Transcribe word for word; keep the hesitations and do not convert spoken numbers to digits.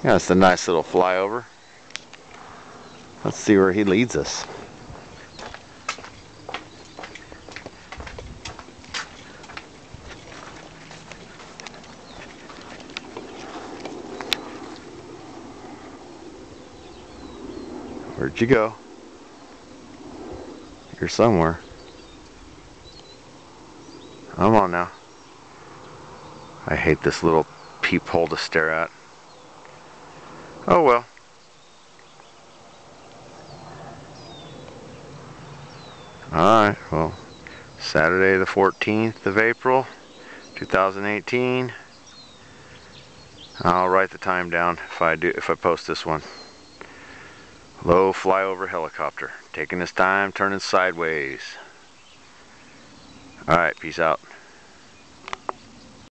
Yeah, it's a nice little flyover. Let's see where he leads us. Where'd you go? You're somewhere. Come on now. I hate this little peephole to stare at. Oh well. Alright, well, Saturday the fourteenth of April, two thousand eighteen. I'll write the time down if I do if I post this one. Low flyover helicopter, taking his time, turning sideways. Alright, peace out.